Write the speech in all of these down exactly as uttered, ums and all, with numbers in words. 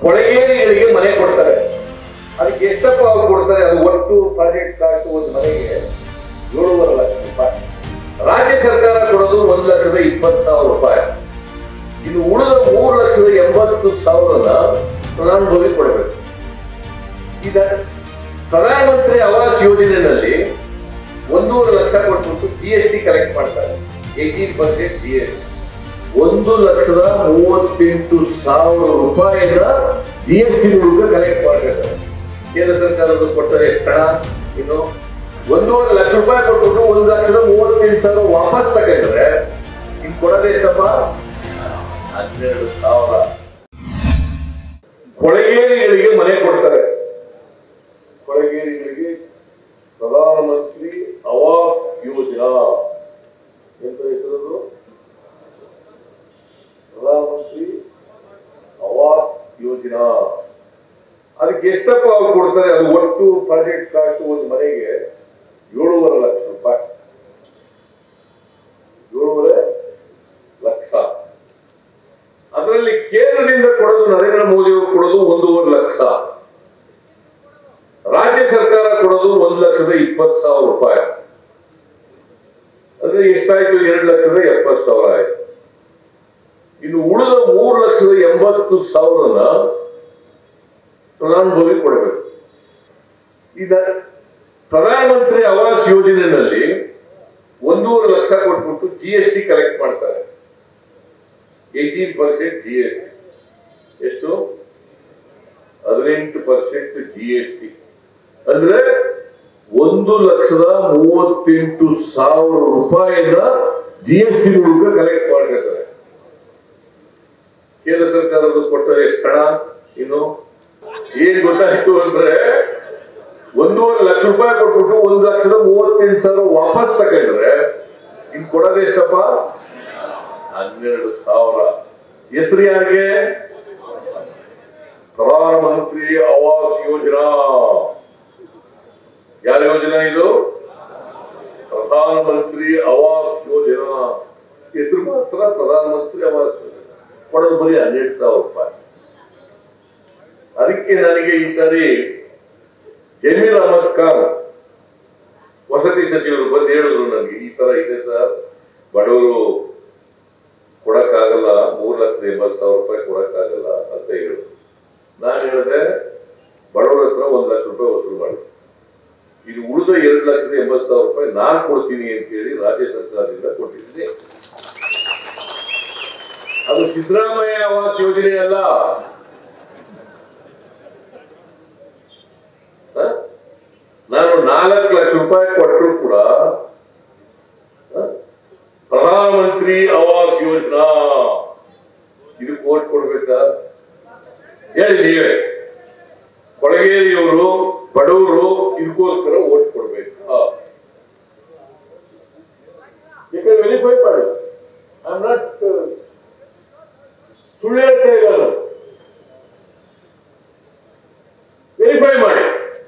ಕೊಳಗೇರಿಗಳಿಗೆ ಮನೆ ಕೊಡ್ತಾರೆ. ಅದಕ್ಕೆ ಎಷ್ಟಪ್ಪ ಅವ್ರು ಕೊಡ್ತಾರೆ? ಅದು ಒಟ್ಟು ಪ್ರಾಜೆಕ್ಟ್ ಕಾಸ್ಟ್ ಒಂದು ಮನೆಗೆ ಏಳೂವರೆ ಲಕ್ಷ ರೂಪಾಯಿ. ರಾಜ್ಯ ಸರ್ಕಾರ ಕೊಡೋದು ಒಂದು ಲಕ್ಷದ ಇಪ್ಪತ್ತು ಸಾವಿರ ರೂಪಾಯಿ. ಇನ್ನು ಉಳಿದ ಮೂರು ಲಕ್ಷದ ಎಂಬತ್ತು ಸಾವಿರದ ಫಲಾನುಭವಿ ಕೊಡಬೇಕು. ಈಗ ಪ್ರಧಾನಮಂತ್ರಿ ಆವಾಸ್ ಯೋಜನೆಯಲ್ಲಿ ಒಂದೂವರೆ ಲಕ್ಷ ಕೊಟ್ಬಿಟ್ಟು ಜಿ ಎಸ್ ಟಿ ಕಲೆಕ್ಟ್ ಮಾಡ್ತಾರೆ. Eighteen percent G S T. ಒಂದು ಲಕ್ಷದ ಮೂವತ್ತೆಂಟು ಸಾವಿರ ರೂಪಾಯಿನ ಜಿ ಎಸ್ ಟಿ ಮೂಲಕ ಕಲೆಕ್ಟ್ ಮಾಡ್ತಾರೆ. ಕೇಂದ್ರ ಸರ್ಕಾರದ ಕೊಟ್ಟರೆ ಎಷ್ಟು ಹಣ? ಇನ್ನು ಒಂದೂವರೆ ಲಕ್ಷ ರೂಪಾಯಿ ಕೊಟ್ಬಿಟ್ಟು ಒಂದು ಲಕ್ಷದ ಮೂವತ್ತೆಂಟು ಸಾವಿರ ವಾಪಸ್ ತಗೊಂಡ್ರೆ ಇನ್ ಕೊಡೋದೇ ಎಷ್ಟಪ್ಪ? ಹನ್ನೆರಡು ಸಾವಿರ. ಕೊಳಗೇರಿಗಳಿಗೆ ಮನೆ ಕೊಡ್ತಾರೆ. ಕೊಳಗೇರಿಗಳಿಗೆ ಪ್ರಧಾನಮಂತ್ರಿ ಆವಾಸ್ ಯೋಜನಾ ಎಂತ ಹೆಸರು? ಪ್ರಧಾನಮಂತ್ರಿ ಆವಾಸ್ ಯೋಜನಾ. ಅದಕ್ಕೆ ಎಷ್ಟಪ್ಪ ಅವ್ರು ಕೊಡ್ತಾರೆ? ಅದು ಒಟ್ಟು ಪ್ರಾಜೆಕ್ಟ್ ಕಾಸ್ಟ್ ಒಂದು ಮನೆಗೆ ಏಳೂವರೆ ಲಕ್ಷ ರೂಪಾಯಿ. ಏಳೂವರೆ ಲಕ್ಷ. ಅದರಲ್ಲಿ ಕೇಂದ್ರದಿಂದ ಕೊಡೋದು, ನರೇಂದ್ರ ಮೋದಿ ಅವರು ಕೊಡೋದು ಒಂದೂವರೆ ಲಕ್ಷ. ರಾಜ್ಯ ಸರ್ಕಾರ ಕೊಡೋದು ಒಂದು ಲಕ್ಷದ ಇಪ್ಪತ್ತು ಸಾವಿರ ರೂಪಾಯಿ. ಅಂದ್ರೆ ಎಷ್ಟಾಯ್ತು? ಎರಡು ಲಕ್ಷದ ಎಪ್ಪತ್ತು ಸಾವಿರ ಆಯ್ತು. ಇನ್ನು ಉಳಿದ ಮೂರು ಲಕ್ಷದ ಎಂಬತ್ತು ಸಾವಿರನ ಫಲಾನುಭವಿ ಕೊಡಬೇಕು. ಈಗ ಪ್ರಧಾನಮಂತ್ರಿ ಆವಾಸ್ ಯೋಜನೆಯಲ್ಲಿ ಒಂದೂವರೆ ಲಕ್ಷ ಕೊಟ್ಬಿಟ್ಟು ಜಿ ಎಸ್ ಟಿ ಕಲೆಕ್ಟ್ ಮಾಡ್ತಾರೆ. Eighteen percent G S T. ಎಷ್ಟು? ಹದಿನೆಂಟು ಪರ್ಸೆಂಟ್ ಜಿ ಎಸ್ ಟಿ. ಅಂದ್ರೆ ಒಂದು ಲಕ್ಷದ ಮೂವತ್ತೆಂಟು ಸಾವಿರ ರೂಪಾಯಿನ ಜಿ ಎಸ್ ಟಿ ಮೂಲಕ ಕಲೆಕ್ಟ್ ಮಾಡಿರ್ತಾರೆ. ಕೇಂದ್ರ ಸರ್ಕಾರದ ಕೊಟ್ಟರೆ ಎಷ್ಟು ಹಣ? ಇನ್ನು ಏನ್ ಗೊತ್ತಾಯ್ತು ಅಂದ್ರೆ ಒಂದೂವರೆ ಲಕ್ಷ ರೂಪಾಯಿ ಕೊಟ್ಬಿಟ್ಟು ಒಂದು ಲಕ್ಷದ ಮೂವತ್ತೆಂಟು ಸಾವಿರ ವಾಪಸ್ ತಗೊಂಡ್ರೆ ಇನ್ ಕೊಡೋದೇ ಎಷ್ಟಪ್ಪ? ಹನ್ನೆರಡು ಸಾವಿರ. ಹೆಸರು ಯಾರಿಗೆ? ಪ್ರಧಾನಮಂತ್ರಿ ಆವಾಸ್ ಯೋಜನಾ. ಯಾವ ಯೋಜನಾ ಇದು? ಪ್ರಧಾನಮಂತ್ರಿ ಆವಾಸ್ ಯೋಜನಾ. ಹೆಸರು ಮಾತ್ರ ಪ್ರಧಾನಮಂತ್ರಿ ಆವಾಸ್ ಯೋಜನಾ. ಕೊಡೋದು ಬರೀ ಹನ್ನೆರಡು ಸಾವಿರ ರೂಪಾಯಿ. ಅದಕ್ಕೆ ನನಗೆ ಈ ಸಾರಿ ಜಮೀರ್ ಅಹಮದ್ ಖಾನ್ ವಸತಿ ಸಚಿವರು ಬಂದು ಹೇಳಿದ್ರು ನನಗೆ, ಈ ತರ ಇದೆ ಸರ್, ಬಡವರು ಕೊಡಕ್ಕಾಗಲ್ಲ, ಮೂರು ಲಕ್ಷದ ಎಂಬತ್ತು ಸಾವಿರ ರೂಪಾಯಿ ಕೊಡಕ್ಕಾಗಲ್ಲ ಅಂತ ಹೇಳಿದ್ರು. ನಾನು ಹೇಳಿದೆ, ಬಡವರ ಹತ್ರ ಒಂದು ಲಕ್ಷ ರೂಪಾಯಿ ವಸೂಲು ಮಾಡಿ, ಇದು ಉಳಿದ ಎರಡು ಲಕ್ಷದ ಎಂಬತ್ತು ಸಾವಿರ ರೂಪಾಯಿ ನಾನು ಕೊಡ್ತೀನಿ ಅಂತ ಹೇಳಿ ರಾಜ್ಯ ಸರ್ಕಾರದಿಂದ ಕೊಟ್ಟಿದ್ದೀನಿ. ಅದು ಸಿದ್ದರಾಮಯ್ಯ ಆವಾಸ್ ಯೋಜನೆ ಅಲ್ಲ. ನಾನು ನಾಲ್ಕು ಲಕ್ಷ ರೂಪಾಯಿ ಕೊಟ್ಟರು ಕೂಡ ಪ್ರಧಾನಮಂತ್ರಿ ಆವಾಸ್ ಯೋಜನಾ ಇದಕ್ಕೆ ಓಟ್ ಕೊಡ್ಬೇಕಾ? ಹೇಳಿ ನೀವೇ. ಕೊಳಗೇರಿಯವರು ಬಡವರು ಇದಕ್ಕೋಸ್ಕರ ಓಟ್ ಕೊಡ್ಬೇಕಾ? ಯಾಕಂದ್ರೆ ವೆರಿಫೈ ಮಾಡಿ. ಐ ಆಮ್ ನಾಟ್ ಸುಳ್ಳು ಹೇಳ್ತಾ ಇಲ್ಲ, ವೆರಿಫೈ ಮಾಡಿ.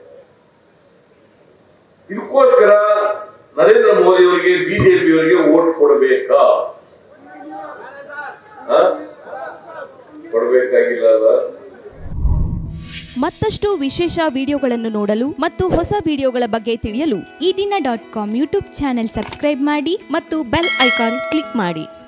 ಇದಕ್ಕೋಸ್ಕರ ನರೇಂದ್ರ ಮೋದಿ ಅವರಿಗೆ, ಬಿಜೆಪಿ ಅವರಿಗೆ ವೋಟ್ ಕೊಡಬೇಕಾ? ಕೊಡಬೇಕಾಗಿಲ್ಲ ಅಲ್ಲ. ಮತ್ತಷ್ಟು ವಿಶೇಷ ವಿಡಿಯೋಗಳನ್ನು ನೋಡಲು ಮತ್ತು ಹೊಸ ವಿಡಿಯೋಗಳ ಬಗ್ಗೆ ತಿಳಿಯಲು Ee Dina dot com YouTube channel subscribe ಮಾಡಿ ಮತ್ತು ಬೆಲ್ ಐಕಾನ್ ಕ್ಲಿಕ್ ಮಾಡಿ.